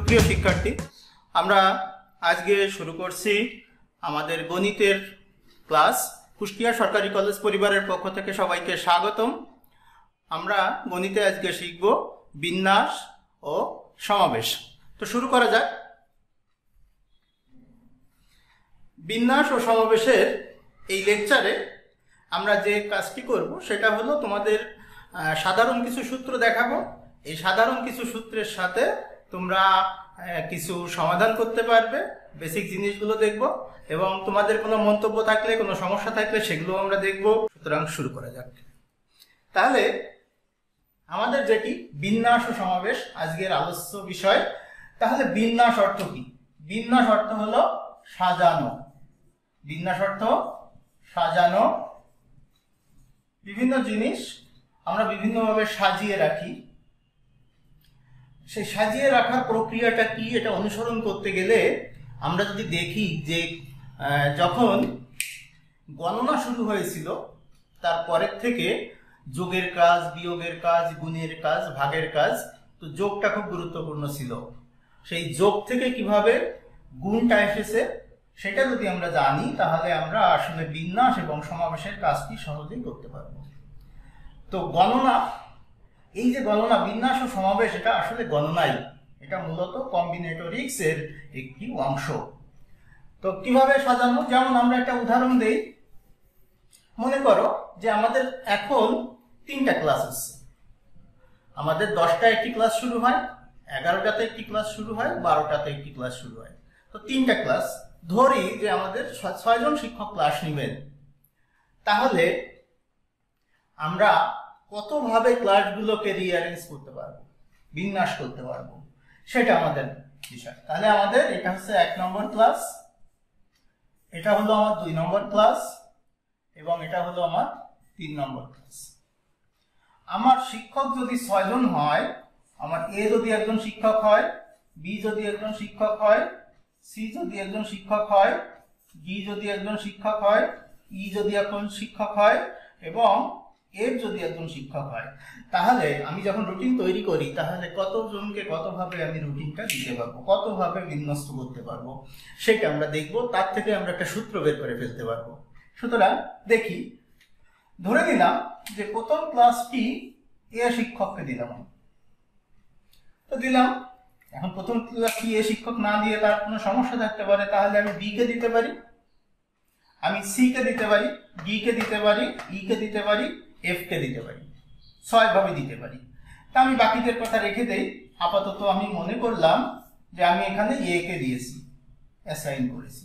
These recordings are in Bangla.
সুপ্রিয় শিক্ষার্থী, আমরা আজকে শুরু করছি আমাদের গণিতের ক্লাস। কুষ্টিয়া সরকারি কলেজ পরিবারের পক্ষ থেকে সবাইকে স্বাগতম। আমরা গণিতে আজকে শিখব বিন্যাস ও সমাবেশ। তো শুরু করা যাক। বিন্যাস ও সমাবেশের এই লেকচারে আমরা যে কাজটি করব সেটা হলো তোমাদের সাধারণ কিছু সূত্র দেখাবো। এই সাধারণ কিছু সূত্রের সাথে তোমরা কিছু সমাধান করতে পারবে, বেসিক জিনিসগুলো দেখব এবং তোমাদের কোনো মন্তব্য থাকলে, কোনো সমস্যা থাকলে সেগুলো আমরা দেখব। সুতরাং শুরু করা যাক। তাহলে আমাদের যেটি বিন্যাস ও সমাবেশ আজকের আলোচ্য বিষয়। তাহলে বিন্যাস অর্থ কি? বিন্যাস অর্থ হলো সাজানো। বিন্যাস অর্থ সাজানো। বিভিন্ন জিনিস আমরা বিভিন্নভাবে সাজিয়ে রাখি। সেই সাজিয়ে রাখার প্রক্রিয়াটা কি, এটা অনুসরণ করতে গেলে আমরা যদি দেখি যে যখন গণনা শুরু হয়েছিল তারপরের থেকে যোগের কাজ, বিয়োগের কাজ, গুণের কাজ, ভাগের কাজ, তো যোগটা খুব গুরুত্বপূর্ণ ছিল। সেই যোগ থেকে কিভাবে গুণটা এসেছে সেটা যদি আমরা জানি তাহলে আমরা আসলে বিন্যাস এবং সমাবেশের কাজটি সহজেই করতে পারবো। তো গণনা, এই যে গণনা, বিন্যাস ও সমাবেশ, এটা আসলে গণনাই, এটা মূলত কম্বিনেটরিক্স এর একটি অংশ। তো কিভাবে সাজানো, যেমন আমরা একটা উদাহরণ দেই। মনে করো যে আমাদের এখন 3টা ক্লাস আছে। আমাদের 10টায় একটি ক্লাস শুরু হয়, 11টাতে একটি ক্লাস শুরু হয়, 12টাতে একটি ক্লাস শুরু হয়। তো 3টা ক্লাস, ধরি যে আমাদের 6 জন শিক্ষক ক্লাস নেবেন। তাহলে আমরা কতভাবে ক্লাসগুলোকে রিঅ্যারেঞ্জ করতে পারবো, বিন্যাস করতে পারবো, সেটা আমাদের বিষয়। তাহলে আমাদের এটা হচ্ছে 1 নম্বর ক্লাস, এটা হলো আমার 2 নম্বর ক্লাস এবং এটা হলো আমার 3 নম্বর ক্লাস। আমার শিক্ষক যদি 6 জন হয়, আমার এ যদি একজন শিক্ষক হয়, বি যদি একজন শিক্ষক হয়, সি যদি একজন শিক্ষক হয়, ডি যদি একজন শিক্ষক হয়, ই যদি একজন শিক্ষক হয় এবং এর যদি একজন শিক্ষক হয়, তাহলে আমি যখন রুটিন তৈরি করি তাহলে কতজনকে কতভাবে আমি রুটিনটা দিতে পারবো, কতভাবে বিন্যস্ত করতে পারবো সেটা আমরা দেখবো। তার থেকে আমরা একটা সূত্র বের করে ফেলতে পারবো। সুতরাং দেখি, ধরে নিলাম যে প্রথম ক্লাসটি এ শিক্ষককে দিলাম, তো দিলাম। এখন প্রথম ক্লাসটি এ শিক্ষক না দিয়ে তার কোনো সমস্যা থাকতে পারে, তাহলে আমি বি কে দিতে পারি, আমি সি কে দিতে পারি, ডি কে দিতে পারি, ই কে দিতে পারি, এফ কে দিতে পারি, 6 ভাবে দিতে পারি। তা আমি বাকিদের কথা রেখে দেই। আপাতত আমি মনে করলাম যে আমি এখানে এ কে দিয়েছি, অ্যাসাইন করেছি।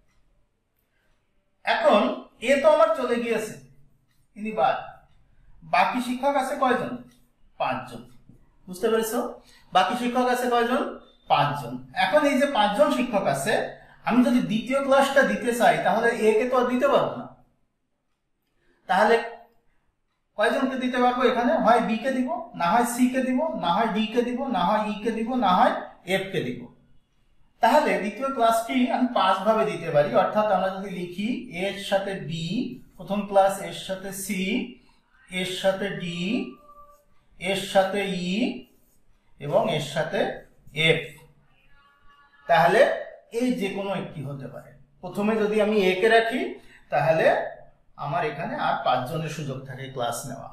এখন এ তো আমার চলে গিয়েছে, ইনি বাদ। বাকি শিক্ষক আছে কয়জন? 5 জন। বুঝতে পেরেছো? বাকি শিক্ষক আছে কয়জন? 5 জন। এখন এই যে 5 জন শিক্ষক আছে, আমি যদি দ্বিতীয় ক্লাসটা দিতে চাই তাহলে এ কে তো আর দিতে পারবো না। তাহলে কয়জনকে দিতে পারবো? এখানে হয় বি কে দিব, না হয় সি কে দিব, না হয় ডি কে দিব, না হয় ই কে দিব, না হয় এফ কে দিব। তাহলে দ্বিতীয় ক্লাসটি আমি 5 ভাবে দিতে পারি। অর্থাৎ আমরা যদি লিখি এর সাথে বি, প্রথম ক্লাস এর সাথে সি, এর সাথে ডি, এর সাথে ই এবং এর সাথে এফ, তাহলে এই যে কোনো একটি হতে পারে। প্রথমে যদি আমি এ কে রাখি তাহলে আমার এখানে আর 5 জনের সুযোগ থাকে ক্লাস নেওয়া।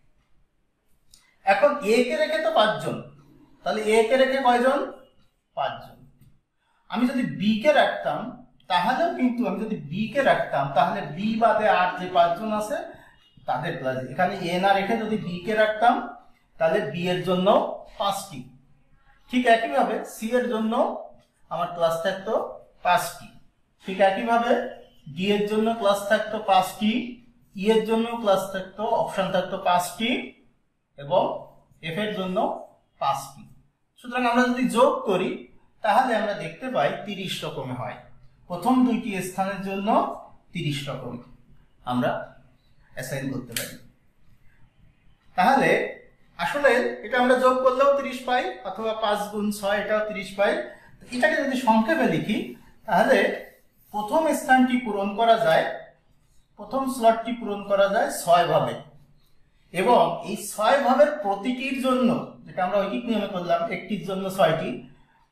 এখন এ কে রেখে তো 5 জন, তাহলে এ কে রেখে কয়জন? 5 জন। আমি যদি বি কে রাখতাম তাহলেও কিন্তু, আমি যদি বি কে রাখতাম তাহলে বি বাদে আর যে 5 জন আছে তাদের ক্লাস, এখানে এ না রেখে যদি বি কে রাখতাম তাহলে বি এর জন্য 5টি। ঠিক একইভাবে সি এর জন্য আমার ক্লাস থাকতো 5টি। ঠিক একইভাবে ডি এর জন্য ক্লাস থাকতো 5টি, ই এর জন্য ক্লাস থাকতো, অপশন থাকতো 5টি এবং এফ এর জন্য 5টি। সুতরাং আমরা যদি যোগ করি তাহলে আমরা দেখতে পাই 30 রকমে হয়। প্রথম 2টি স্থানের জন্য 30 রকম আমরা অ্যাসাইন করতে পারি। তাহলে আসলে এটা আমরা যোগ করলেও 30 পাই, অথবা 5 গুণ 6 এটাও 30 পাই। এটাকে যদি সংক্ষেপে লিখি তাহলে প্রথম স্থানটি পূরণ করা যায়, প্রথম স্লটটি পূরণ করা যায় 6 ভাবে এবং এই 6 ভাবের প্রতিটির জন্য, যেটা আমরা ঐকিক নিয়মে করলাম, একটির জন্য 6টি,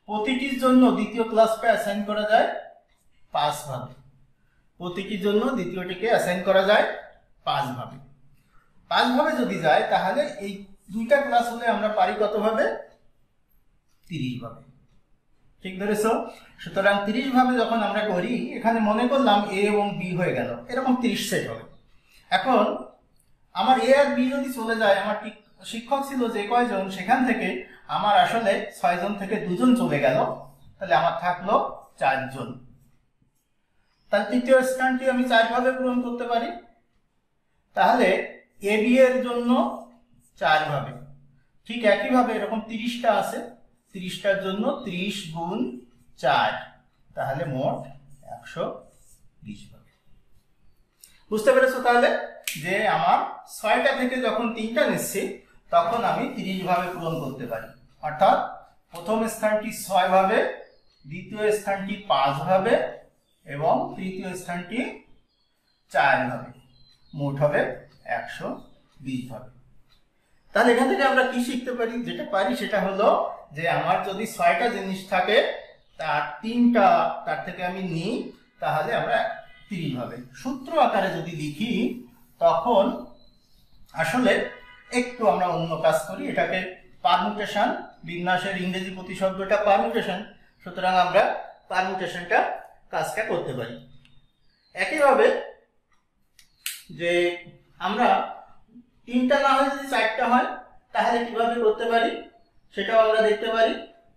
প্রতিটির জন্য দ্বিতীয় ক্লাসটা অ্যাসাইন করা যায় 5 ভাবে। প্রতিটির জন্য দ্বিতীয়টিকে অ্যাসাইন করা যায় 5 ভাবে। 5 ভাবে যদি যায় তাহলে এই দুইটা ক্লাস হলে আমরা পারি কত ভাবে? 30 ভাবে। ঠিক ধরেছো? সুতরাং 30 ভাবে যখন আমরা করি, এখানে মনে করলাম এ এবং বি হয়ে গেল, এরকম 30 সেট হবে। এখন আমার এ আর বি যদি চলে যায়, আমার ঠিক শিক্ষক ছিল যে কয়জন, সেখান থেকে আমার আসলে 6 জন থেকে 2 জন চলে গেল, তাহলে আমার থাকলো 4 জন। তাহলে তৃতীয় স্থানটি আমি 4 ভাবে পূরণ করতে পারি। তাহলে এ বি এর জন্য 4 ভাবে। ঠিক একইভাবে এরকম 30টা আছে, 30টার জন্য 30 গুণ 4, তাহলে মোট 120 ভাবে। বুঝতে পেরেছো তাহলে যে আমার 6টা থেকে যখন 3টা নিচ্ছি তখন আমি 30 ভাবে পূরণ করতে পারি। অর্থাৎ প্রথম স্থানটি 6 ভাবে, দ্বিতীয় স্থানটি 5 ভাবে এবং তৃতীয় স্থানটি 4 ভাবে, মোট হবে 120 ভাবে। তাহলে এখান থেকে আমরা কি শিখতে পারি? যেটা পারি সেটা হলো যে আমার যদি 6টা জিনিস থাকে, তার 3টা তার থেকে আমি নিই, তাহলে আমরা 30 ভাবে। সূত্র আকারে যদি লিখি তখন আসলে একটু আমরা অন্য কাজ করি, এটাকে পারমুটেশন, বিন্যাসের ইংরেজি প্রতিশব্দটা পারমুটেশন, সুতরাং আমরা পারমুটেশনটা কাজটা করতে পারি। একইভাবে যে আমরা 3টা না হয় যদি 4টা হয় তাহলে কিভাবে করতে পারি সেটাও আমরা দেখতে পারি।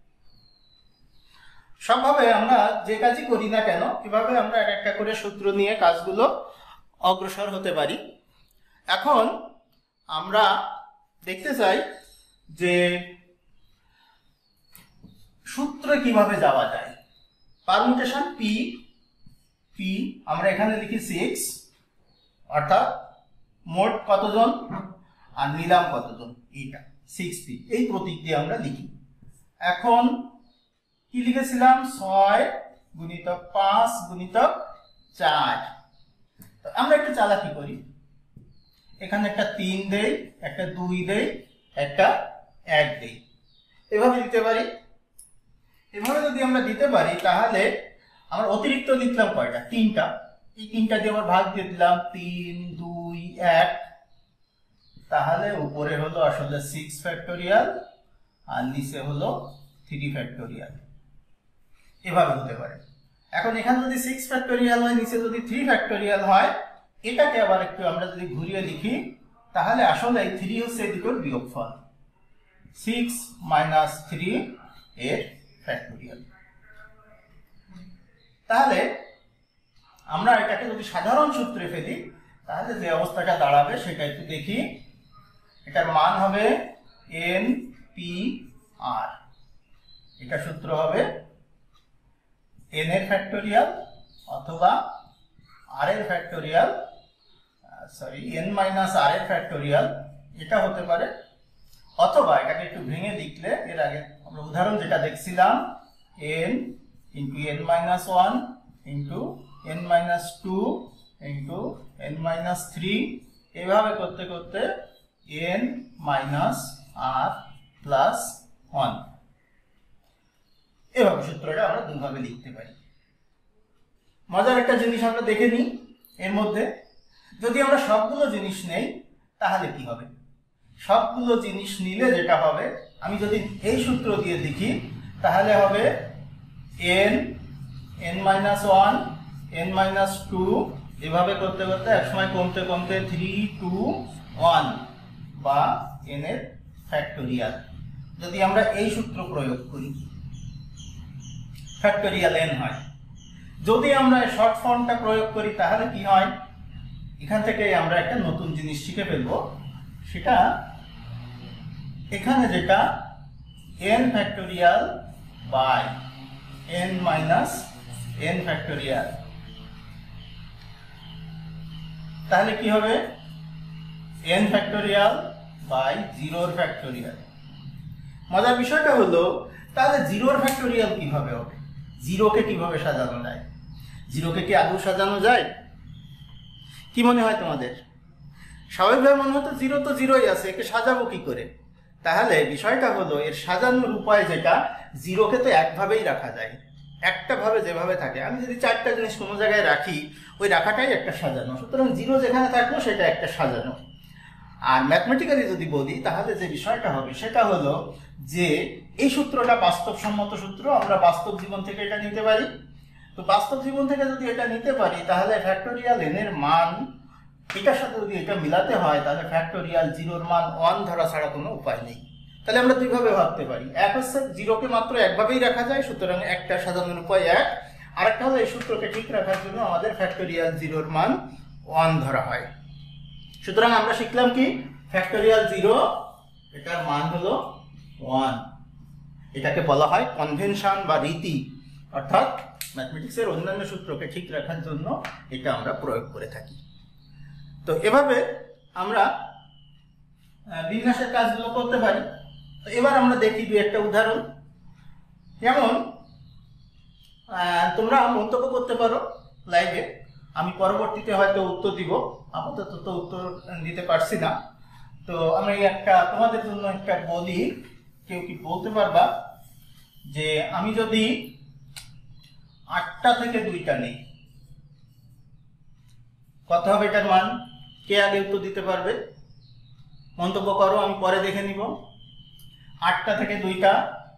সবভাবে আমরা যে কাজই করি না কেন, কিভাবে আমরা এক একটা করে সূত্র নিয়ে কাজগুলো অগ্রসর হতে পারি। এখন আমরা দেখতে চাই যে সূত্রে কিভাবে যাওয়া যায়। পারমুটেশন পি, পি আমরা এখানে লিখি 6, অর্থাৎ মোট কতজন আর নিলাম কতজন, এইটা 6p, এই প্রতীক দিয়ে আমরা লিখি। এখন কি লিখেছিলাম? 6 গুণিতক 5 গুণিতক 4। আমরা একটু চালাকি করি, এখানে একটা 3 দেই, একটা 2 দেই, একটা 1 দেই, এভাবে দিতে পারি। এভাবে যদি আমরা দিতে পারি তাহলে আমরা অতিরিক্ত লিখলাম কয়টা? 3টা। এই 3টা দিয়ে আবার ভাগ দিয়ে দিলাম 3, 2, 1, তাহলে উপরে হলো আসলে 6 ফ্যাক্টোরিয়াল আর নিচে হলো 3 ফ্যাক্টোরিয়াল। এভাবে হতে পারে। এখন এখানে যদি 6 ফ্যাক্টোরিয়াল হয়, নিচে যদি 3 ফ্যাক্টোরিয়াল হয়, এটাকে আবার একটু আমরা যদি ঘুরিয়ে লিখি তাহলে আসলে 3 হচ্ছে এই দুটোর বিয়োগফল, 6 - 3 এর ফ্যাক্টোরিয়াল। তাহলে আমরা এটাকে যদি সাধারণ সূত্রে ফেলি তাহলে যে অবস্থাটা দাঁড়াবে সেটা একটু দেখি। এটার মান হবে NPR, এটা সূত্র হবে n এর ফ্যাক্টোরিয়াল অথবা r এর ফ্যাক্টোরিয়াল, n - r এর ফ্যাক্টোরিয়াল, এটা হতে পারে। অথবা এটাকে একটু ভেঙে লিখলে, এর আগে আমরা উদাহরণ যেটা দেখছিলাম, n × n - 1 × n - 2 × n - 3, এভাবে করতে করতে n - r + 1, এভাবে সূত্রটা আমরা দুভাবে লিখতে পারি। মজার একটা জিনিস আমরা দেখে নিই এর মধ্যে, যদি আমরা সবগুলো জিনিস নেই তাহলে কি হবে? সবগুলো জিনিস নিলে যেটা হবে, আমি যদি এই সূত্র দিয়ে লিখি তাহলে হবে n, n - 1, n - 2, এভাবে করতে করতে একসময় কমতে কমতে 3, 2, 1 বা n এর ফ্যাক্টোরিয়াল। যদি আমরা এই সূত্র প্রয়োগ করি ফ্যাক্টোরিয়াল n হয়। যদি আমরা শর্ট ফর্মটা প্রয়োগ করি তাহলে কি হয়? এখান থেকে আমরা একটা নতুন জিনিস শিখে ফেলবো, সেটা এখানে যেটা n factorial by n - n factorial, তাহলে কি হবে? n factorial by 0 factorial. মজার বিষয়টা হলো তাহলে 0 ফ্যাক্টোরিয়াল কিভাবে হবে? 0কে কিভাবে সাজানো যায়? 0কে কি আদৌ সাজানো যায়? কি মনে হয় তোমাদের? স্বাভাবিকভাবে মনে হতো 0 তো 0ই আছে, একে সাজাবো কি করে? তাহলে বিষয়টা হলো এর সাজানোর উপায় যেটা, জিরোকে তো একভাবেই রাখা যায়, একটা ভাবে যেভাবে থাকে। আমি যদি চারটা জিনিস কোনো জায়গায় রাখি, ওই রাখাটাই একটা সাজানো। সুতরাং জিরো যেখানে থাকলো সেটা একটা সাজানো। আর ম্যাথমেটিক্যালি যদি বলি তাহলে যে বিষয়টা হবে সেটা হলো যে এই সূত্রটা বাস্তবসম্মত সূত্র, আমরা বাস্তব জীবন থেকে এটা নিতে পারি। তো বাস্তব জীবন থেকে যদি এটা নিতে পারি তাহলে ফ্যাক্টোরিয়াল n এর মান এটার সাথে যদি এটা মিলাতে হয় তাহলে ফ্যাক্টোরিয়াল জিরোর মান 1 ধরা ছাড়া কোনো উপায় নেই। তাহলে আমরা দুইভাবে ভাবতে পারি, এক হচ্ছে জিরোকে মাত্র একভাবেই রাখা যায়, সুতরাং একটা সাজানোর উপায় এক। আরেকটা হলো এই সূত্রকে ঠিক রাখার জন্য আমাদের ফ্যাক্টোরিয়াল জিরোর মান 1 ধরা হয়। সুতরাং আমরা শিখলাম কি, ফ্যাক্টোরিয়াল জিরো এটার মান হলো 1। এটাকে বলা হয় কনভেনশন বা রীতি, অর্থাৎ ম্যাথমেটিক্সের অন্যান্য সূত্রকে ঠিক রাখার জন্য এটা আমরা প্রয়োগ করে থাকি। তো এভাবে আমরা বিন্যাসের কাজগুলো করতে পারি। তো এবার আমরা দেখি দু একটা উদাহরণ। যেমন তোমরা মন্তব্য করতে পারো লাইভে, আমি পরবর্তীতে হয়তো উত্তর দিব, আপাতত তো উত্তর দিতে পারছি না। তো আমি একটা তোমাদের জন্য একটা বলি, কেউ কি বলতে পারবা যে আমি যদি 8টা থেকে 2টা নেই কত হবে এটার মান? কে আগে উত্তর দিতে পারবে? মন্তব্য করো, আমি পরে দেখে নিব। 8টা থেকে 2টা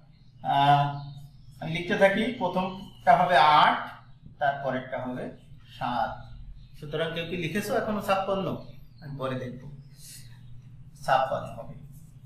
আমি লিখতে থাকি, প্রথমটা হবে 8, তারপরেরটা হবে 7। সুতরাং কেউ কি লিখেছো এখনো 56? আমি পরে দেখব 56 হবে।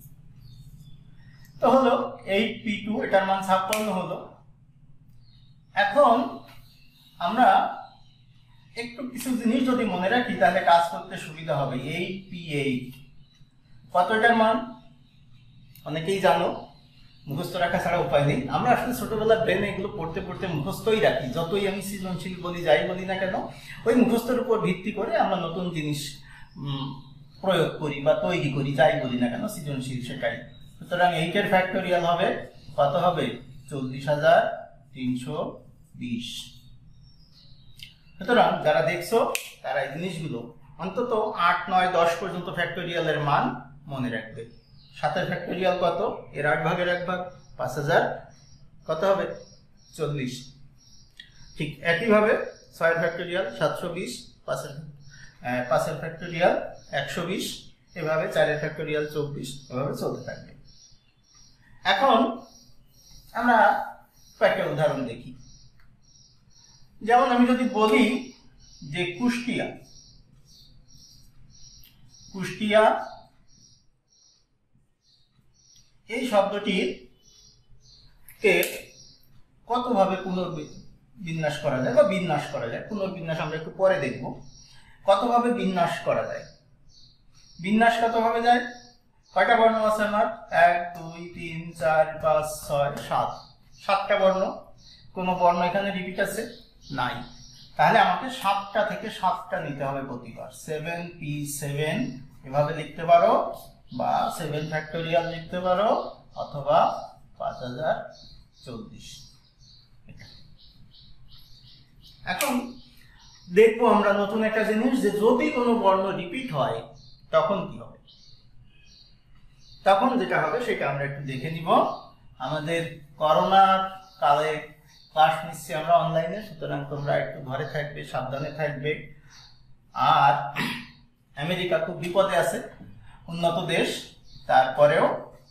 তো হলো 8p2, এটার মান 56 হলো। এখন আমরা একটু কিছু জিনিস যদি মনে রাখি তাহলে কাজ করতে সুবিধা হবে। 8p8 কত এটার মান? অনেকেই জানো, মুখস্থ রাখা ছাড়া উপায় নেই। আমরা আসলে ছোটবেলা ব্রেনে এগুলো পড়তে পড়তে মুখস্থই রাখি, যতই আমি সৃজনশীল বলি যাই বলি না কেন, ওই মুখস্থের উপর ভিত্তি করে আমরা নতুন জিনিস প্রয়োগ করি বা তৈরি করি, যাই বলি না কেন সৃজনশীল সেটাই। সুতরাং 8 এর ফ্যাক্টোরিয়াল হবে কত? হবে 40,320। সুতরাং যারা দেখছো তারা এই জিনিসগুলো অন্তত 8, 9, 10 পর্যন্ত ফ্যাক্টোরিয়ালের মান মনে রাখবে। 7 এর ফ্যাক্টোরিয়াল কত? এর 8 ভাগের 1 ভাগ, 5000 কত হবে? 40। ঠিক একইভাবে 6 এর ফ্যাক্টোরিয়াল 720, 5 এর ফ্যাক্টোরিয়াল 120, এভাবে 4 এর ফ্যাক্টোরিয়াল 24, এভাবে চলতে থাকবে। এখন আমরা কয়েকটা উদাহরণ দেখি। যেমন আমি যদি বলি যে কুষ্টিয়া এই শব্দটির কে কতভাবে পুনর্বিন্যাস করা যায় বা বিন্যাস করা যায়। পুনর্বিন্যাস আমরা একটু পরে দেখব। কতভাবে বিন্যাস করা যায়? বিন্যাস কতভাবে যায়? কয়টা বর্ণ আছে আমার? 1, 2, 3, 4, 5, 6, 7। 7টা বর্ণ। কোনো বর্ণ এখানে রিপিট আছে? নাই। তাহলে আমাকে 7টা থেকে 7টা নিতে হবে প্রতিবার। 7p7 এভাবে লিখতে পারো, বা 7 ফ্যাক্টোরিয়াল লিখতে পারো, অথবা 5040। এখন দেখবো আমরা নতুন একটা জিনিস, যে যদি কোনো বর্ণ রিপিট হয় তখন কি হবে। তখন যেটা হবে সেটা আমরা একটু দেখে নিব। আমাদের করোনার কালে ক্লাস নিচ্ছি আমরা অনলাইনে, সুতরাং তোমরা একটু ঘরে থাকবে, সাবধানে থাকবে। আর আমেরিকা খুব বিপদে আছে, উন্নত দেশ, তারপরেও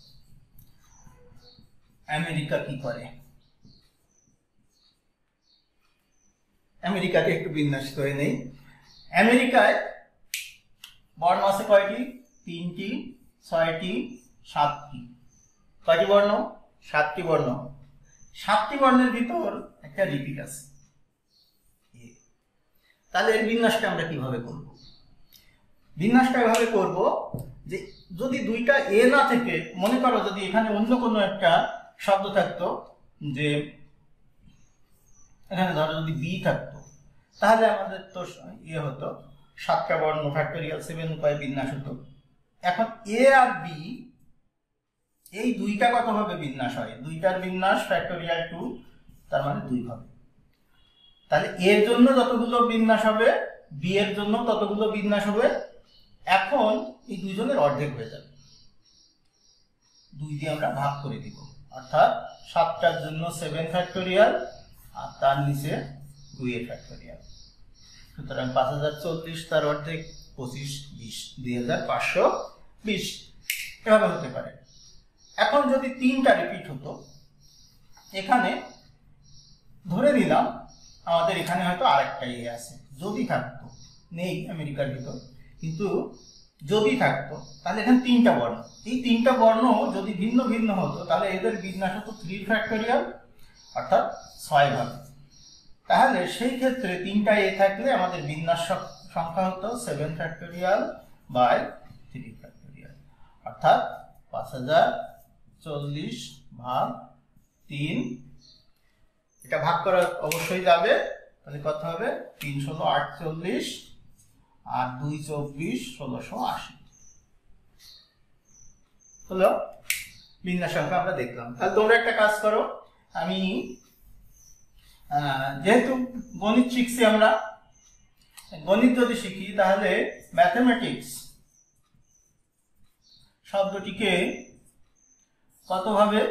আমেরিকা কি করে? আমেরিকাকে একটু বিন্যাস করে নেই। আমেরিকায় বর্ণ আছে কয়টি? 3টি, 6টি, 7টি। কয়টি বর্ণ? 7টি বর্ণ। 7টি বর্ণের ভিতর একটা রিপিট আছে। তাহলে এর বিন্যাসটা আমরা কিভাবে করব? বিন্যাসটা এভাবে করব যে যদি 2টা এ না থেকে, মনে করো যদি এখানে অন্য কোনো একটা শব্দ থাকতো, যে এখানে ধরো যদি বি থাকতো, তাহলে আমাদের তো হতো 7টা বর্ণ ফ্যাক্টোরিয়াল 7 উপায়ে বিন্যাস হতো। এখন এ আর বি এই 2টা কতভাবে বিন্যাস হয়? 2টার বিন্যাস ফ্যাক্টোরিয়াল 2, তার মানে 2 হবে। তাহলে এর জন্য যতগুলো বিন্যাস হবে, বি এর জন্য ততগুলো বিন্যাস হবে। এখন এই দুইজনের অর্ধেক হয়ে যাবে। 2 দিয়ে আমরা ভাগ করে দিব, অর্থাৎ 7টার জন্য 7 ফ্যাক্টোরিয়াল আর তার নিচে 2 এর ফ্যাক্টোরিয়াল। সুতরাং 5040 তার অর্ধেক 25 20 2520 এভাবে হতে পারে। এখন যদি 3টা রিপিট হতো, এখানে ধরে নিলাম আমাদের এখানে হয়তো আরেকটা এ আছে, যদি থাকতো, নেই আমেরিকার ভিতর, কিন্তু যদি থাকতো তাহলে এখানে 3টা বর্ণ, এই 3টা বর্ণ যদি ভিন্ন ভিন্ন হতো তাহলে এদের বিন্যাস হতো 3 ফ্যাক্টোরিয়াল অর্থাৎ 6 ভাগ। তাহলে সেই ক্ষেত্রে 3টা এ থাকলে আমাদের বিন্যাস সংখ্যা হতো 7 ফ্যাক্টোরিয়াল বাই 3 ফ্যাক্টোরিয়াল, অর্থাৎ 5040 ভাগ 3। এটা ভাগ করা অবশ্যই যাবে, তাহলে কত হবে 3 ষোলো 48 আর 2 24 1680 হলো বিন্যাস সংখ্যা আমরা দেখলাম। তাহলে তোমরা একটা কাজ করো, আমি যেহেতু গণিত শিখছি, আমরা গণিত যদি শিখি তাহলে ম্যাথমেটিক্স শব্দটিকে কতভাবে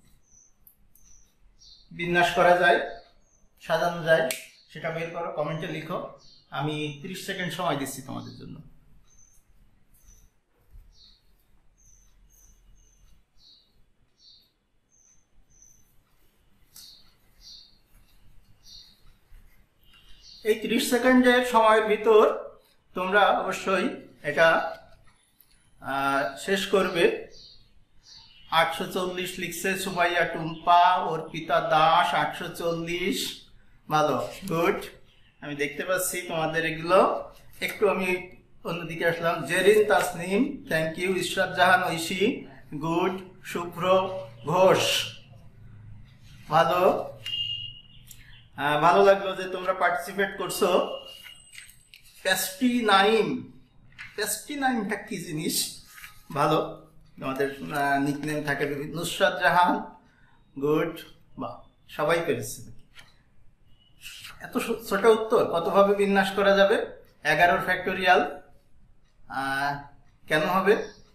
বিন্যাস করা যায়, সাজানো যায়, সেটা বের করো, কমেন্টে লিখো। আমি 30 সেকেন্ড সময় দিচ্ছি তোমাদের জন্য। এই 30 সেকেন্ডের সময়ের ভিতর তোমরা অবশ্যই এটা শেষ করবে। 840 লিখছে সুমাইয়া টুম্পা, অর্পিতা দাস 840, ভালো, গুড। আমি দেখতে পাচ্ছি তোমাদের এগুলো। একটু আমি অন্যদিকে আসলাম। Jerin Tasnim, thank you. Ishrat Jahan Oishi, good. Shubhra Ghosh, ভালো, ভালো লাগলো যে তোমরা পার্টিসিপেট করছো। পেস্টি নাইমটা কি জিনিস, ভালো, আমাদের নিকনেম থাকে বিভিন্ন। নুসরাত জাহান, গুড, বাহ, সবাই পেরেছে। এত ছোট উত্তর কতভাবে বিন্যাস করা যাবে? 11 ফ্যাক্টোরিয়াল কেন হবে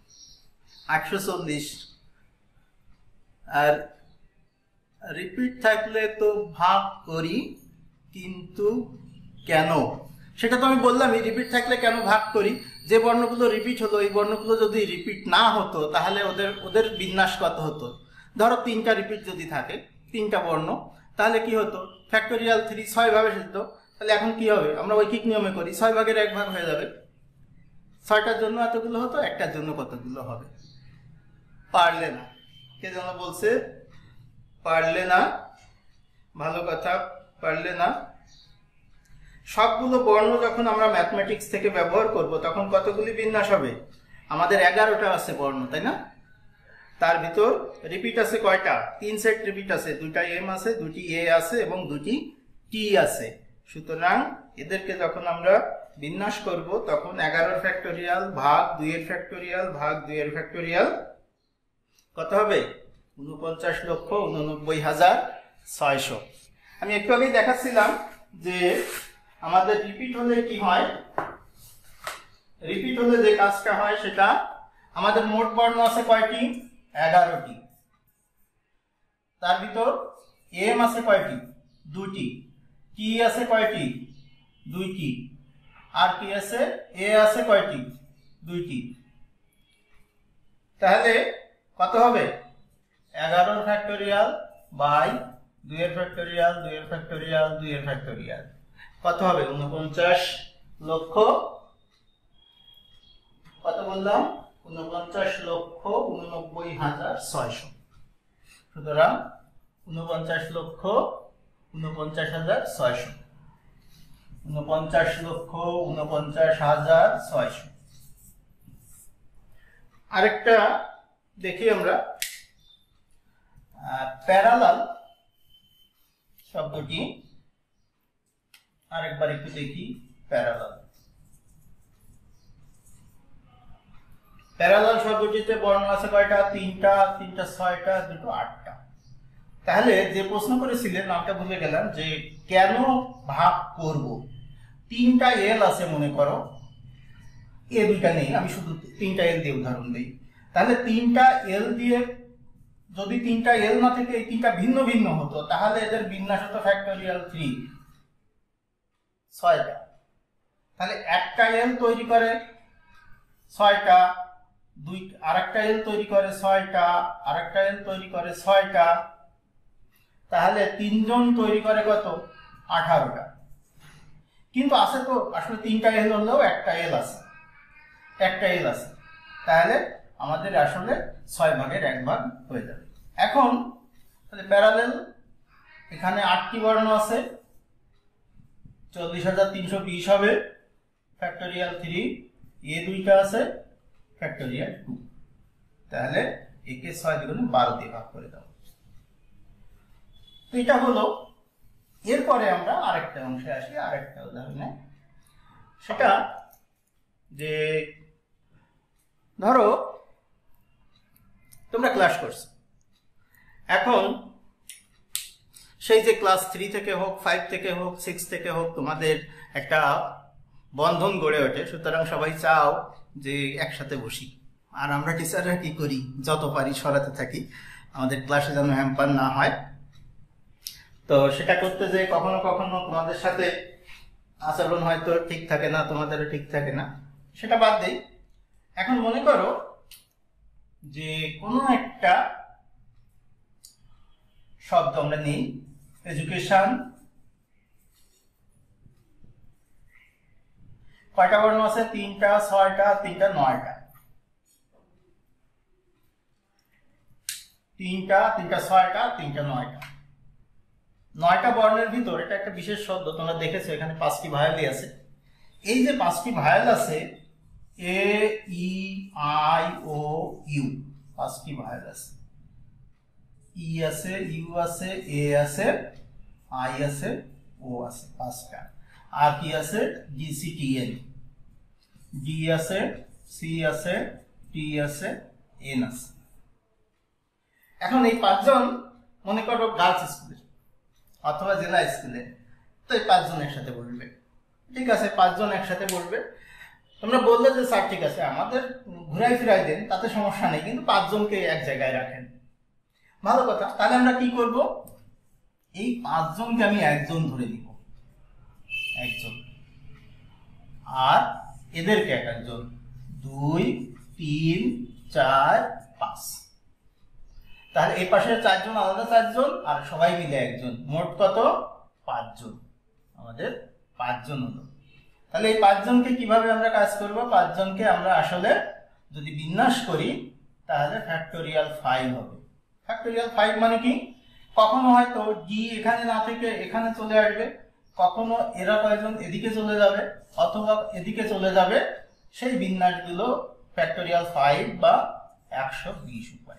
840, আর রিপিট থাকলে তো ভাগ করি, কিন্তু কেন সেটা তো আমি বললামই। রিপিট থাকলে কেন ভাগ করি? যে বর্ণগুলো রিপিট হলো, এই বর্ণগুলো যদি রিপিট না হতো তাহলে ওদের বিন্যাস কত হতো? ধরো 3টা রিপিট যদি থাকে, 3টা বর্ণ, তাহলে কি হতো? ফ্যাক্টোরিয়াল 3 6 ভাবে যেত। তাহলে এখন কি হবে? আমরা ঐকিক নিয়মে করি, 6 ভাগের 1 ভাগ হয়ে যাবে। 6টার জন্য এতগুলো হতো, একটার জন্য কতগুলো হবে? পারলে না, কে যেন বলছে পারলে না, ভালো কথা, পারলে না। সবগুলো বর্ণ যখন আমরা ম্যাথমেটিক্স থেকে ব্যবহার করব তখন কতগুলি বিন্যাস হবে? আমাদের 11টা আছে বর্ণ, তাই না? তার ভিতর রিপিট আছে কয়টা? 3 সেট রিপিট আছে, 2টা এম আছে, 2টি এ আছে এবং 2টি টি আছে। সুতরাং এদেরকে যখন আমরা বিন্যাস করব তখন 11 ফ্যাক্টোরিয়াল ভাগ 2 এর ফ্যাক্টোরিয়াল ভাগ 2 এর ফ্যাক্টোরিয়াল কত হবে? 49,89,600। আমি একটু আগেই দেখাচ্ছিলাম যে আমাদের রিপিট হলে কি হয়, রিপিট হলে যে কাজটা হয় সেটা, আমাদের মোট বর্ণ আছে কয়টি? 11টি। তার ভিতর এম আছে কয়টি? 2টি। টি আছে কয়টি? 2টি। আর কি আছে? এ আছে কয়টি? 2টি। তাহলে কত হবে? 11 ফ্যাক্টোরিয়াল বাই 2 এর ফ্যাক্টোরিয়াল 2 এর ফ্যাক্টোরিয়াল 2 এর ফ্যাক্টোরিয়াল কত হবে? 49 লক্ষ, কত বললাম? 49,89,600। সুতরাং 49,49,600, 49,49,600। আরেকটা দেখি আমরা, প্যারালাল শব্দটি আরেকবার একটু দেখি। প্যারালাল শব্দটিতে বর্ণ আছে কয়টা? 3টা, 3টা 6টা, 2টো 8টা। তাহলে যে প্রশ্ন করেছিলেন, নামটা ভুলে গেলাম, যে কেন ভাগ করব? 3টা এল আছে মনে করো, এ 2টা নেই, আমি শুধু 3টা এল দিয়ে উদাহরণ দিই। তাহলে তিনটা এল দিয়ে, যদি তিনটা এল না থেকে এই তিনটা ভিন্ন ভিন্ন হতো তাহলে এদের বিন্যাস হতো ফ্যাক্টোরিয়াল 3, 6টা। তাহলে একটা এল তৈরি করে 6টা, আরেকটা এল তৈরি করে 6টা, আরেকটা এল তৈরি করে 6টা, তাহলে 3 জন তৈরি করে কত? 18টা। কিন্তু আছে তো আসলে 3টা এল হলেও একটা এল আছে, তাহলে আমাদের আসলে 6 ভাগের 1 ভাগ হয়ে যাবে। এখন তাহলে প্যারালেল এখানে 8টি বর্ণ আছে, 40,320 হবে ফ্যাক্টোরিয়াল 3, এ 2টা আছে ফ্যাক্টোরিয়াল 2, তাহলে একে 6 দ্বিগুণে 12 দিয়ে ভাগ করে দাও। তো এটা হলো। এরপরে আমরা আরেকটা অংশে আসি, আরেকটা উদাহরণে। সেটা যে ধরো তোমরা ক্লাস করছো, এখন সেই যে ক্লাস 3 থেকে হোক, 5 থেকে হোক, 6 থেকে হোক, তোমাদের একটা বন্ধন গড়ে ওঠে। সুতরাং সবাই চাও যে একসাথে বসি। আর আমরা টিচাররা কি করি? যত পারি সরাতে থাকি, আমাদের ক্লাসে যেন হ্যাম্পার না হয়। তো সেটা করতে যে কখনো কখনো তোমাদের সাথে আচরণ হয়তো ঠিক থাকে না, তোমাদেরও ঠিক থাকে না, সেটা বাদ দেই। এখন মনে করো যে কোনো একটা শব্দ আমরা নিই, এডুকেশন। কয়টা বর্ণ আছে? 3টা, 6টা, 3টা, 9টা। 3টা, 6টা, 3টা, 9টা। 9টা বর্ণের ভিতর এটা একটা বিশেষ শব্দ, তোমরা দেখেছো এখানে 5টি ভায়ালই আছে। এই যে 5টি ভায়াল আছে, এ, ই, আই, ও, ইউ, 5টি ভায়াল আছে। ই আছে, ইউ আছে, এ আছে, আই আছে, ও আছে, 5টা। আর কি আছে? G, C, T, N. D আছে, সি আছে, টি আছে, এন আছে। এখন এই 5 জন মনে করো গার্লস স্কুলের অথবা জেলা স্কুলে, তো এই 5 জন একসাথে বলবে। ঠিক আছে, 5 জন একসাথে বলবে। তোমরা বললে যে স্যার ঠিক আছে আমাদের ঘুরাই ফিরাই দেন, তাতে সমস্যা নেই, কিন্তু 5 জনকে এক জায়গায় রাখেন। ভালো কথা। তাহলে আমরা কি করব? এই 5 জনকে আমি একজন ধরে নিব, একজন, আর এদেরকে এক একজন, 2, 3, 4, 5। তাহলে এই পাশে 4 জন আলাদা 4 জন, আর সবাই মিলে একজন, মোট কত? 5 জন। আমাদের 5 জন হলো। তাহলে এই 5 জনকে কিভাবে আমরা কাজ করব? 5 জনকে আমরা আসলে যদি বিন্যাস করি তাহলে ফ্যাক্টোরিয়াল 5 হবে। ফ্যাক্টোরিয়াল 5 মানে কি? কখনো হয়তো ডি এখানে না থেকে এখানে চলে আসবে, কখনো এরা কয়েকজন এদিকে চলে যাবে অথবা এদিকে চলে যাবে। সেই বিন্যাসগুলো ফ্যাক্টোরিয়াল 5 বা 120 উপায়,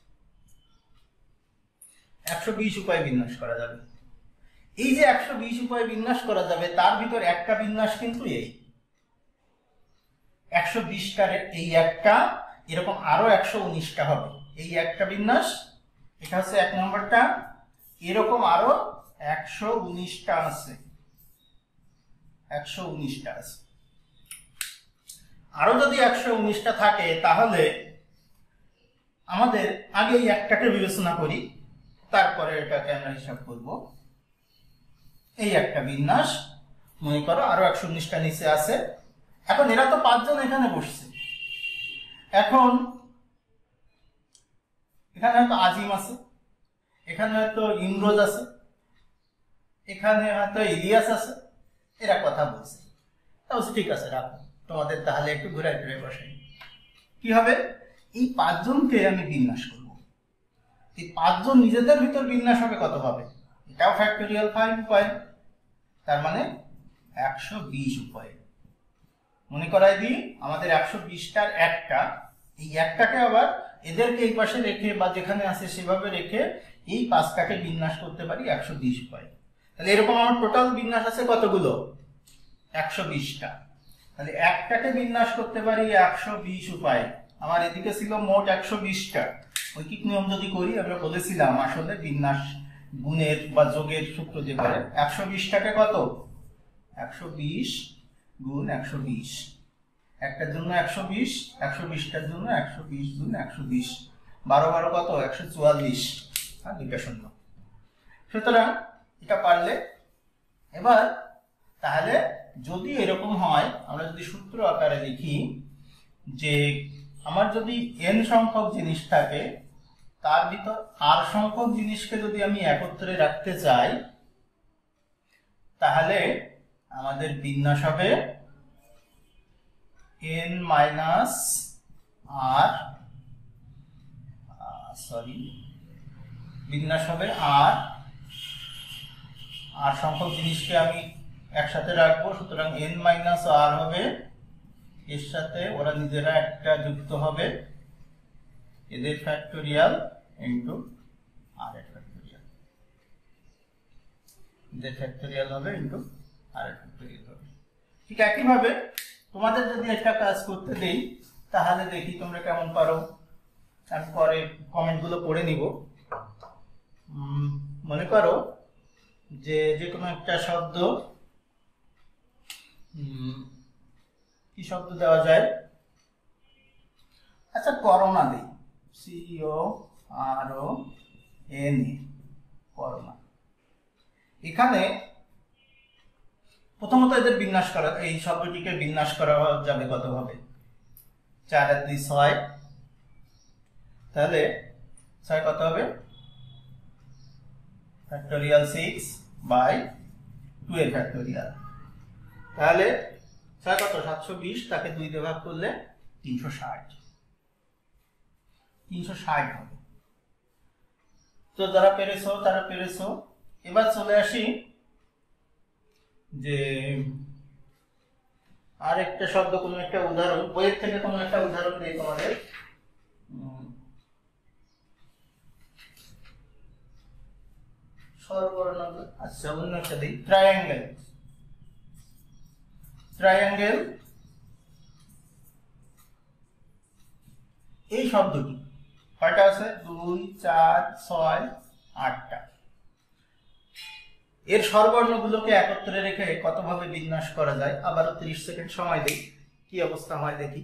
120 উপায় বিন্যাস করা যাবে। এই যে 120 উপায় বিন্যাস করা যাবে, তার ভিতর একটা বিন্যাস কিন্তু এই 120টার এই একটা, এরকম আরো 119টা হবে। এই একটা বিন্যাস, এটা হচ্ছে 1 নম্বরটা, এরকম আরো 119টা আছে, 119টা আছে। আরো যদি 119টা থাকে তাহলে আমাদের আগে এই একটাকে বিবেচনা করি, তারপরে এটাকে আমরা হিসাব করব। এই একটা বিন্যাস, মনে করো আরো 119টা নিচে আছে। এখন এরা তো 5 জন এখানে বসছে, এখন এখানে হয়তো আজিম আছে, এখানে হয়তো ইমরোজ আছে, এখানে হয়তো ইলিয়াস আছে, এরা কথা বলছে। তাহলে ঠিক আছে, রাখো, তোমাদের তাহলে একটু ঘুরাই ফিরে বসাই। কি হবে? এই 5 জনকে আমি বিন্যাস করব। এই 5 জন নিজেদের ভিতর বিন্যাস হবে কত হবে? এটাও ফ্যাক্টোরিয়াল 5 উপায়, তার মানে 120 উপায়। মনে করাই দিই, আমাদের 120টার একটা, এই একটাকে আবার এদেরকে এই পাশে রেখে বা যেখানে আছে সেভাবে রেখে এই 5টাকে বিন্যাস করতে পারি 120 উপায়। তাহলে এরকম আমার টোটাল বিন্যাস আছে কতগুলো? 120টা। তাহলে একটাকে বিন্যাস করতে পারি 120 উপায়। আমার এদিকে ছিল মোট 120টা। ঐকিক নিয়ম যদি করি, আমরা বলেছিলাম আসলে বিন্যাস গুণের বা যোগের সূত্র যে করে 120টাকে কত? 120 গুণ 120। একটার জন্য 120, 120টার জন্য 120 গুণ 120, 12 12 কত 144, আর দুইটা শূন্য। সুতরাং এটা পারলে এবার তাহলে যদি এরকম হয়, আমরা যদি সূত্র আকারে লিখি যে আমার যদি n সংখ্যক জিনিস থাকে, তার ভিতর r সংখ্যক জিনিসকে যদি আমি একত্রে রাখতে চাই, তাহলে আমাদের বিন্যাস হবে n মাইনাস r, বিন্যাস হবে r সংখ্যক জিনিসকে আমি একসাথে রাখবো। সুতরাং n মাইনাস r হবে, এর সাথে ওরা নিজেরা একটা যুক্ত হবে, এদের ফ্যাক্টোরিয়াল ইন্টু r এর ফ্যাক্টোরিয়াল, এদের ফ্যাক্টোরিয়াল হবে ইন্টু r এর ফ্যাক্টোরিয়াল হবে। ঠিক একইভাবে তোমাদের যদি একটা কাজ করতে দেই, তাহলে দেখি তোমরা কেমন পারো। আমি পরে কমেন্টগুলো পড়ে নিব। মনে করো যে কোনো একটা শব্দ, কি শব্দ দেওয়া যায়? আচ্ছা, করোনা দেই, CORONA, করোনা। এখানে প্রথমত এদের বিন্যাস করা, এই শব্দটিকে বিন্যাস করা যাবে কতভাবে? 4 আর 2 6, তাহলে 6 কত হবে? ফ্যাক্টোরিয়াল 6 বাই 2 এর ফ্যাক্টোরিয়াল। তাহলে 6 কত? 720, তাকে 2 দিয়ে ভাগ করলে 360 হবে। তো যারা পেরেছো তারা পেরেছো। এবার চলে আসি যে আর একটা শব্দ, কোনো একটা উদাহরণ, বইয়ের থেকে কোনো একটা উদাহরণ দিই তোমাদের। সর্বর্ণ, আচ্ছা অন্য একটা দিই, ট্রায়াঙ্গেল। ট্রায়াঙ্গেল এই শব্দটি কয়টা আছে? 2 4 6 8টা। এর স্বরবর্ণগুলোকে একত্রে রেখে কতভাবে বিন্যাস করা যায়? আবারও 30 সেকেন্ড সময় দেই, কি অবস্থা হয় দেখি।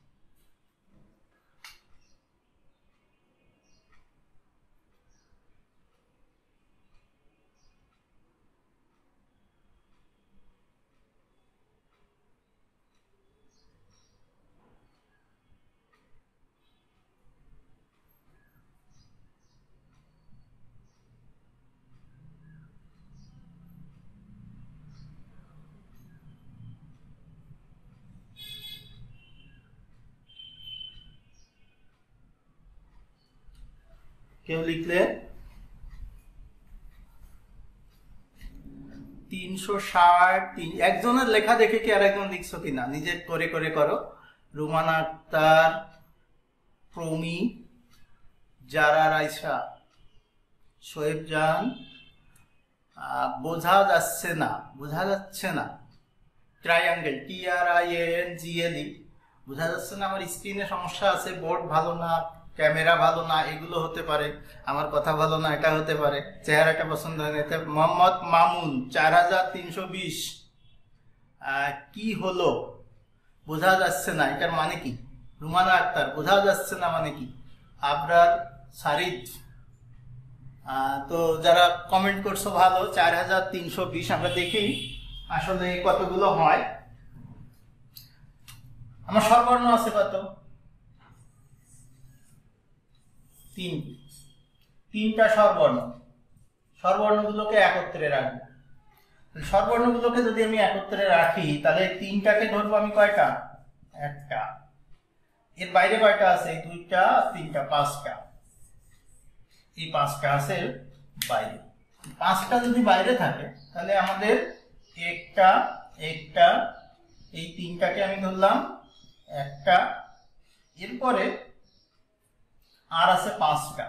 কেউ লিখলে 360। একজনের লেখা দেখে কি আর একজন লিখছো কিনা নিজে করে করে করো। রুমানা আক্তার, প্রমি, জারা রাইসা, শোয়েব জান, বোঝা যাচ্ছে না, বোঝা যাচ্ছে না। ট্রায়াঙ্গেল, TRIANGLE, বোঝা যাচ্ছে না। আমার স্ক্রিনে সমস্যা আছে, বোর্ড ভালো না, ক্যামেরা ভালো না, এগুলো হতে পারে। আমার কথা ভালো না, এটা হতে পারে। চেহারাটা পছন্দ হয় না। মোহাম্মদ মামুন 4320, কি হলো? বোঝা যাচ্ছে না, এটার মানে কি? রুমানা আক্তার, বোঝা যাচ্ছে না মানে কি? আবরার সারিদ, তো যারা কমেন্ট করছো ভালো। 4320, আমরা দেখি আসলে কতগুলো হয়। আমার স্বরবর্ণ আছে কত? 3টা স্বরবর্ণ। স্বরবর্ণগুলোকে একত্রে রাখবো। স্বরবর্ণগুলোকে যদি আমি একত্রে রাখি, তাহলে 3টাকে ধরবো আমি কয়টা? একটা। এর বাইরে কয়টা আছে? 2টা, 3টা, 5টা। এই 5টা আছে বাইরে। 5টা যদি বাইরে থাকে, তাহলে আমাদের একটা, এই 3টাকে আমি ধরলাম একটা। এরপরে আর আছে 5টা,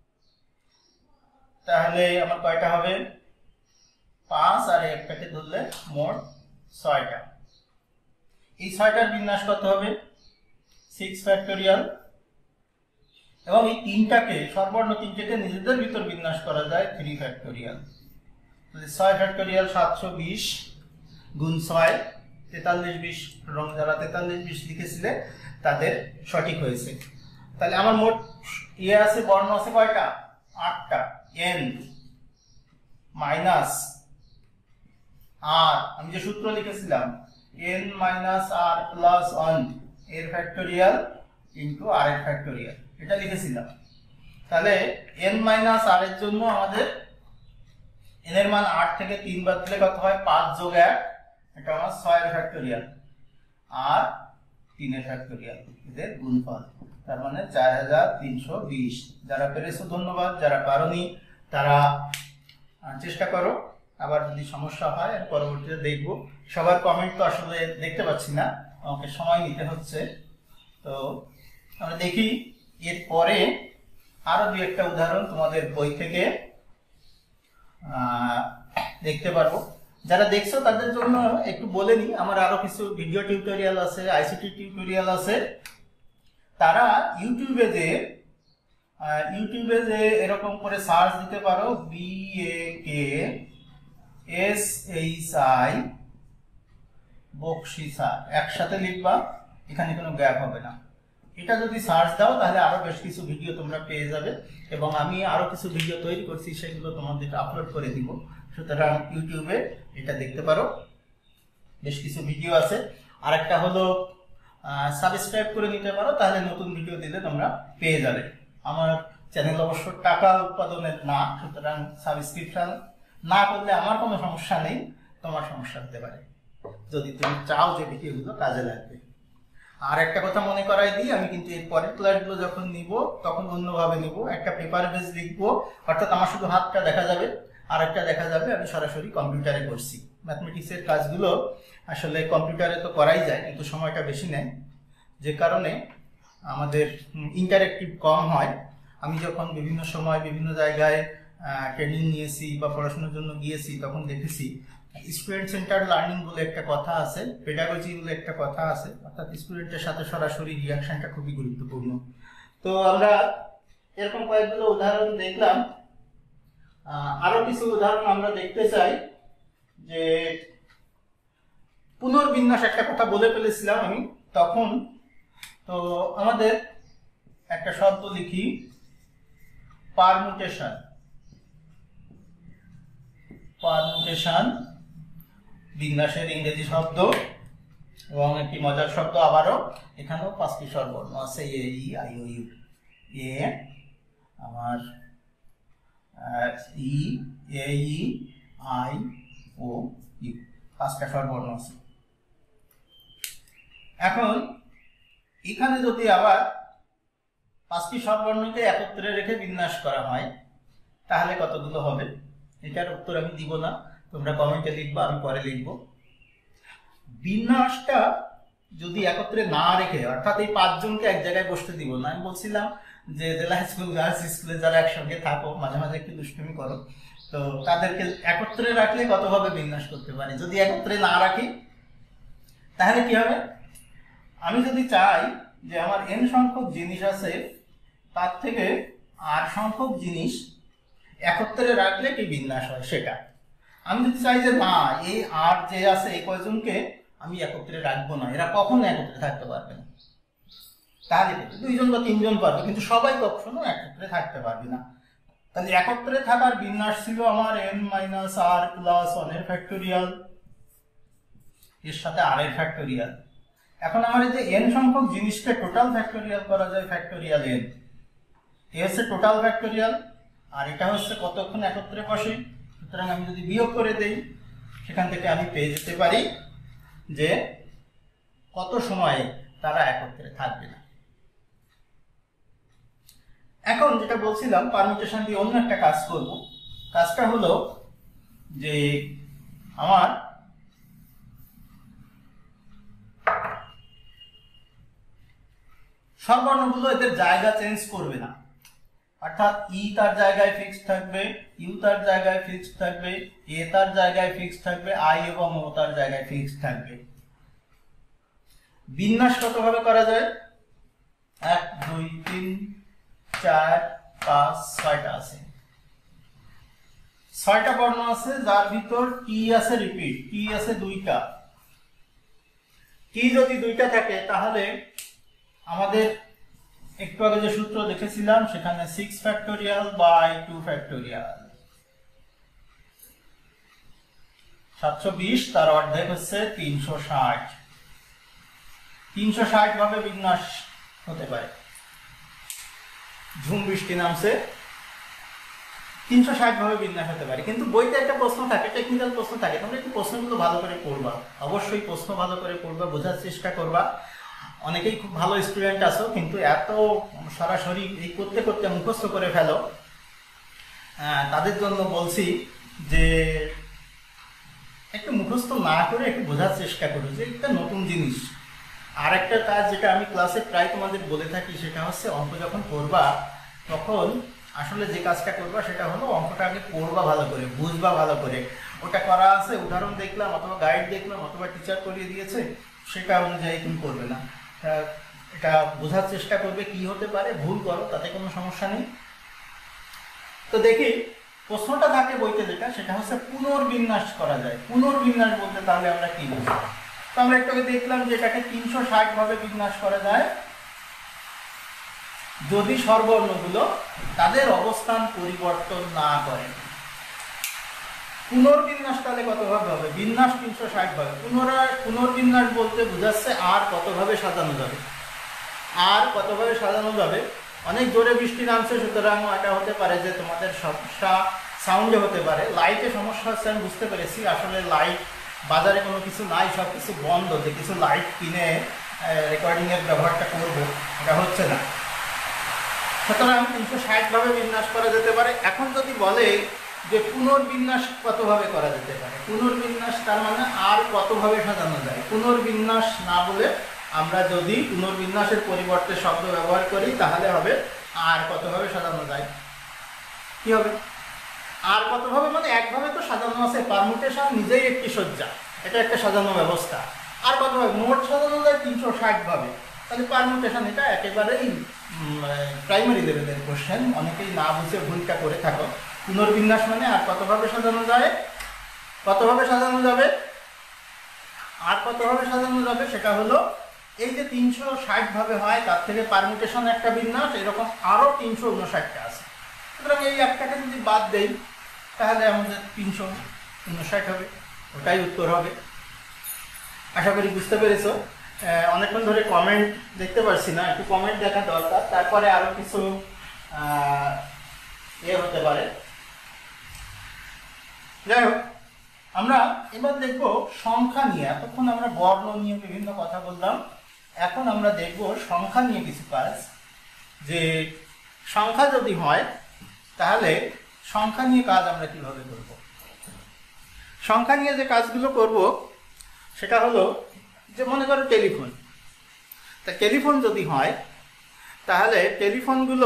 তাহলে আমার কয়টা হবে? 5 আর একটাকে ধরলে মোট 6টা। এই 6টার বিন্যাস কত হবে? 6 ফ্যাক্টোরিয়াল। এবং এই 3টাকে, স্বরবর্ণ 3টাকে নিজেদের ভিতর বিন্যাস করা যায় 3 ফ্যাক্টোরিয়াল। তাহলে 6 ফ্যাক্টোরিয়াল 720 গুণ 6, 43-20 এবং যারা 43-20 লিখেছিলে তাদের সঠিক হয়েছে। তাহলে আমার মোট ইয়ে আছে, বর্ণ আছে কয়টা? 8টা। n মাইনাস আর, আমি যে সূত্র লিখেছিলাম n মাইনাস আর প্লাস 1 এর ফ্যাক্টোরিয়াল ইন্টু আর এর ফ্যাক্টোরিয়াল, এটা লিখেছিলাম। তাহলে n মাইনাস আর এর জন্য আমাদের n এর মান 8 থেকে 3 বাদ দিলে কত হয়? 5 যোগ 1, এটা আমার 6 এর ফ্যাক্টোরিয়াল আর 3 এর ফ্যাক্টোরিয়াল, এদের গুণফল। তার মানে 4320। যারা পেরেছো ধন্যবাদ, যারা পারোনি তারা চেষ্টা করো। আবার যদি সমস্যা হয় পরবর্তীতে দেখব। সবার কমেন্ট তো আসলে দেখতে পাচ্ছি না, আমাকে সময় নিতে হচ্ছে। তো আমরা দেখি এরপরে আরো দু একটা উদাহরণ তোমাদের বই থেকে দেখতে পারবো। যারা দেখছো তাদের জন্য একটু বলে নিই, আমার আরো কিছু ভিডিও টিউটোরিয়াল আছে, আইসিটি টিউটোরিয়াল আছে। তারা ইউটিউবে যে এরকম করে সার্চ দিতে পারো BAKSHI বকশিসা, একসাথে লিখবা, এখানে কোনো গ্যাপ হবে না। এটা যদি সার্চ দাও তাহলে আরো বেশ কিছু ভিডিও তোমরা পেয়ে যাবে, এবং আমি আরো কিছু ভিডিও তৈরি করছি, সেগুলো তোমাদের আপলোড করে দিব। সুতরাং ইউটিউবে এটা দেখতে পারো, বেশ কিছু ভিডিও আছে। আর একটা হলো সাবস্ক্রাইব করে নিতে পারো, তাহলে নতুন ভিডিও দিলে তোমরা পেয়ে যাবে। আমার চ্যানেল অবশ্য টাকা উৎপাদনের না, সুতরাং সাবস্ক্রিপশন না করলে আমার কোনো সমস্যা নেই, তোমার সমস্যা হতে পারে যদি তুমি চাও যে ভিডিওগুলো কাজে লাগবে। আর একটা কথা মনে করাই দিই, আমি কিন্তু এর পরের ক্লাসগুলো যখন নিব তখন অন্যভাবে নিব। একটা পেপার বেস লিখবো, অর্থাৎ আমার শুধু হাতটা দেখা যাবে, আর একটা দেখা যাবে আমি সরাসরি কম্পিউটারে করছি। ম্যাথমেটিক্সের কাজগুলো আসলে কম্পিউটারে তো করাই যায়, কিন্তু সময়টা বেশি নেয়, যে কারণে আমাদের ইন্টারেক্টিভ কম হয়। আমি যখন বিভিন্ন সময় বিভিন্ন জায়গায় ট্রেনিং নিয়েছি বা পড়াশোনার জন্য গিয়েছি, তখন দেখেছি স্টুডেন্ট সেন্টার লার্নিং বলে একটা কথা আছে, পেডাগজি বলে একটা কথা আছে, অর্থাৎ স্টুডেন্টের সাথে সরাসরি রিয়াকশনটা খুবই গুরুত্বপূর্ণ। তো আমরা এরকম কয়েকগুলো উদাহরণ দেখলাম। আরো কিছু উদাহরণ আমরা দেখতে চাই। যে পুনর্বিন্যাস একটা কথা বলে ফেলেছিলাম আমি তখন। তো আমাদের একটা শব্দ লিখি, পারমুটেশন। পারমুটেশন বিন্যাসের ইংরেজি শব্দ, এবং একটি মজার শব্দ আবারও, এখানেও 5টি স্বরবর্ণ আছে, এ ই আই ও ইউ। এ আমার ই, এ ই আই ও ইউ, 5টা স্বরবর্ণ আছে। এখন এখানে যদি আবার 5টি স্বরবর্ণকে একত্রে রেখে বিন্যাস করা হয় তাহলে কতগুলো হবে? এটার উত্তর আমি দিব না, তোমরা কমেন্টে লিখবা, আমি পরে লিখব। বিন্যাসটা যদি একত্রে না রেখে, অর্থাৎ এই 5 জনকে এক জায়গায় বসতে দিব না। আমি বলছিলাম যে জেলা স্কুল, গার্লস স্কুলে যারা একসঙ্গে থাকো, মাঝে মাঝে একটু দুষ্টুমি করো, তো তাদেরকে একত্রে রাখলে কতভাবে বিন্যাস করতে পারি। যদি একত্রে না রাখি তাহলে কি হবে? আমি যদি চাই যে আমার n সংখ্যক জিনিস আছে, তার থেকে r সংখ্যক জিনিস একত্রে রাখলে কি বিন্যাস হয় সেটা। আমি যদি চাই যে না, এই আর যে আছে এই কয়জনকে আমি একত্রে রাখবো না, এরা কখনো একত্রে থাকতে পারবে না, তাহলে 2 জন বা 3 জন পারবে, কিন্তু সবাই কখনো একত্রে থাকতে পারবে না। তাহলে একত্রে থাকার বিন্যাস ছিল আমার n মাইনাস আর প্লাস 1 এর ফ্যাক্টোরিয়াল, এর সাথে r এর ফ্যাক্টোরিয়াল। এখন আমার এই যে n সংখ্যক জিনিসকে টোটাল ফ্যাক্টোরিয়াল করা যায়, ফ্যাক্টোরিয়াল n, এ হচ্ছে টোটাল ফ্যাক্টোরিয়াল, আর এটা হচ্ছে কতক্ষণ একত্রে বসে। সুতরাং আমি যদি বিয়োগ করে দেই, সেখান থেকে আমি পেয়ে যেতে পারি যে কত সময়ে তারা একত্রে থাকবে না। এখন যেটা বলছিলাম, পারমিটেশন দিয়ে অন্য একটা কাজ করব। কাজটা হলো যে আমার স্বরবর্ণগুলো এদের জায়গা চেঞ্জ করবে না, অর্থাৎ ই তার জায়গায় ফিক্সড থাকবে, ইউ তার জায়গায় ফিক্সড থাকবে, এ তার জায়গায় ফিক্সড থাকবে, আই এবং ও তার জায়গায় ফিক্সড থাকবে। বিন্যাস কতভাবে করা যায়? 1 2 3 4 5 6টা আছে, 6টা বর্ণ আছে, যার ভিতর টি আছে রিপিট, টি আছে 2টা, কি যদি দুইটা থাকে তাহলে আমাদের একটু আগে যে সূত্র দেখেছিলাম সেখানে 6 ফ্যাক্টোরিয়াল বাই 2 ফ্যাক্টোরিয়াল 720, তার অর্ধেক হচ্ছে 360। 360 ভাবে বিন্যাস হতে পারে। ঝুম বৃষ্টি নামছে, 360 ভাবে বিন্যাস হতে পারে। কিন্তু বইতে একটা প্রশ্ন থাকে, টেকনিক্যাল প্রশ্ন থাকে, তোমরা একটু প্রশ্নগুলো ভালো করে পড়বা, অবশ্যই প্রশ্ন ভালো করে পড়বা, বোঝার চেষ্টা করবা। অনেকেই খুব ভালো স্টুডেন্ট আছো কিন্তু এত সরাসরি এই করতে করতে মুখস্থ করে ফেলো, তাদের জন্য বলছি যে একটু মুখস্থ না করে একটু বোঝার চেষ্টা করো যে একটা নতুন জিনিস। আর একটা কাজ যেটা আমি ক্লাসে প্রায় তোমাদের বলে থাকি সেটা হচ্ছে অঙ্ক যখন করবা তখন আসলে যে কাজটা করবা সেটা হলো অঙ্কটা আগে পড়বা ভালো করে, বুঝবা ভালো করে। ওটা করা আছে, উদাহরণ দেখলাম অথবা গাইড দেখলাম অথবা টিচার করিয়ে দিয়েছে, সেটা অনুযায়ী তুমি করবে না। এটা বোঝার চেষ্টা করবে কি হতে পারে, ভুল করো তাতে কোনো সমস্যা নেই। তো দেখি প্রশ্নটা থাকে বইতে যেটা, সেটা হচ্ছে পুনর্বিন্যাস করা যায়। পুনর্বিন্যাস বলতে তাহলে আমরা কি বুঝি? তো আমরা একটু দেখলাম যে এটাকে 360 ভাবে বিন্যাস করা যায় যদি স্বরবর্ণগুলো তাদের অবস্থান পরিবর্তন না করে। পুনর্বিন্যাস তাহলে কতভাবে হবে? বিন্যাস 360 ভাবে। পুনর্বিন্যাস বলতে বোঝাচ্ছে আর কতভাবে সাজানো যাবে, আর কতভাবে সাজানো যাবে। অনেক জোরে বৃষ্টি নামছে, সুতরাং এটা হতে পারে যে তোমাদের সমস্যা সাউন্ডে হতে পারে। লাইটে সমস্যা হচ্ছে আমি বুঝতে পেরেছি, আসলে লাইট বাজারে কোনো কিছু নাই, সব কিছু বন্ধ, যে কিছু লাইট কিনে রেকর্ডিংয়ের ব্যবহারটা করব এটা হচ্ছে না। সুতরাং 360 ভাবে বিন্যাস করা যেতে পারে। এখন যদি বলে যে পুনর্বিন্যাস কতভাবে করা যেতে পারে, পুনর্বিন্যাস তার মানে আর কতভাবে সাজানো যায়। পুনর্বিন্যাস না বলে আমরা যদি পুনর্বিন্যাসের পরিবর্তে শব্দ ব্যবহার করি তাহলে হবে আর কতভাবে সাজানো যায়। কি হবে? আর কতভাবে মানে একভাবে তো সাজানো আছে, পারমুটেশন নিজেই একটি সজ্জা, এটা একটা সাজানো ব্যবস্থা। আর কতভাবে? মোট সাজানো যায় 360 ভাবে। তাহলে পারমুটেশন এটা একেবারেই প্রাইমারি লেভেলের কোশ্চেন, অনেকেই না বুঝে ভুলটা করে থাকো। পুনর্বিন্যাস মানে আর কতভাবে সাজানো যায়, কতভাবে সাজানো যাবে, আর কতভাবে সাজানো যাবে সেটা হলো এই যে 360 ভাবে হয় তার থেকে পারমুটেশন একটা বিন্যাস, এরকম আরও 359টা আছে। সুতরাং এই একটাকে যদি বাদ দেই তাহলে আমাদের 359 হবে, ওটাই উত্তর হবে। আশা করি বুঝতে পেরেছো। অনেকক্ষণ ধরে কমেন্ট দেখতে পারছি না, একটু কমেন্ট দেখা দরকার, তারপরে আরও কিছু হতে পারে। যাই হোক, আমরা এবার দেখব সংখ্যা নিয়ে। এতক্ষণ আমরা বর্ণ নিয়ে বিভিন্ন কথা বললাম, এখন আমরা দেখব সংখ্যা নিয়ে কিছু কাজ। যে সংখ্যা যদি হয় তাহলে সংখ্যা নিয়ে কাজ আমরা কিভাবে করব। সংখ্যা নিয়ে যে কাজগুলো করব সেটা হলো যে মনে করো টেলিফোন। তা টেলিফোন যদি হয় তাহলে টেলিফোনগুলো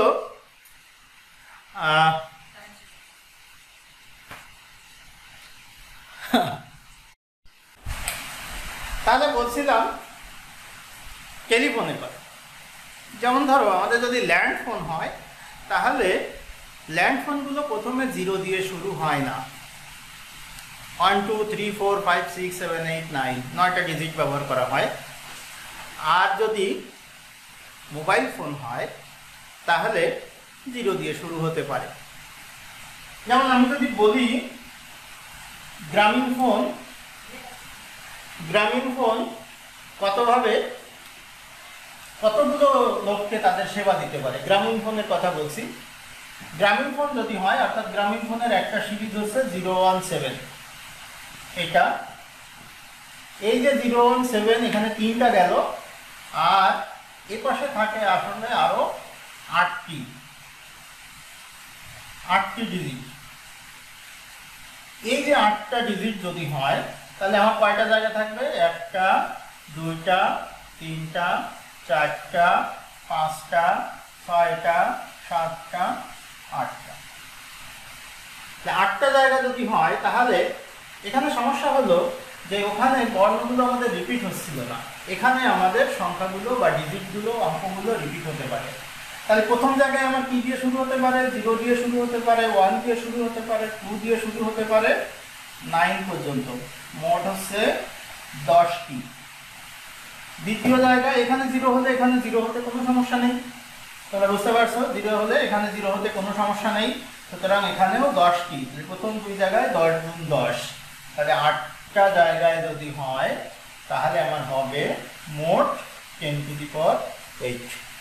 তাহলে বলছিলাম টেলিফোনের কথা। যেমন ধরো আমাদের যদি ল্যান্ডফোন হয় তাহলে ল্যান্ডফোনগুলো প্রথমে 0 দিয়ে শুরু হয় না। 1 2 3 4 5 6 7 8 9 9টা ডিজিট ব্যবহার করা হয়। আর যদি মোবাইল ফোন হয় তাহলে 0 দিয়ে শুরু হতে পারে। যেমন আমি যদি বলি গ্রামীণ ফোন, গ্রামীণ ফোন কতভাবে কতগুলো লোককে তাদের সেবা দিতে পারে, গ্রামীণ ফোনের কথা বলছি। গ্রামীণ ফোন যদি হয় অর্থাৎ গ্রামীণ ফোনের একটা সিরিজ হচ্ছে 017, এটা এই যে 017 এখানে 3টা গেল, আর এ পাশে থাকে আসলে আরো 8টি ডিজিট। এই যে 8টা ডিজিট যদি হয় তাহলে আমার কয়টা জায়গা থাকবে? 1টা 2টা 3টা 4টা 5টা 6টা 7টা 8টা। 8টা জায়গা যদি হয় তাহলে এখানে সমস্যা হলো যে ওখানে বর্ণগুলো আমাদের রিপিট হচ্ছিল না, এখানে আমাদের সংখ্যাগুলো বা ডিজিটগুলো অঙ্কগুলো রিপিট হতে পারে। তাহলে প্রথম জায়গায় আমার কি দিয়ে শুরু হতে পারে? 0 দিয়ে শুরু হতে পারে, 1 দিয়ে শুরু হতে পারে, 2 দিয়ে শুরু হতে পারে, 9 পর্যন্ত। মোট হচ্ছে 10টি। দ্বিতীয় জায়গায় এখানে 0 হলে এখানে 0 হতে কোনো সমস্যা নেই। তোমরা বুঝতে পারছো, 0 হলে এখানে 0 হতে কোনো সমস্যা নেই। সুতরাং এখানেও 10টি, প্রথম দুই জায়গায় 10 গুণ 10, তাহলে 8টা জায়গায় যদি হয় তাহলে আমার হবে মোট 10⁸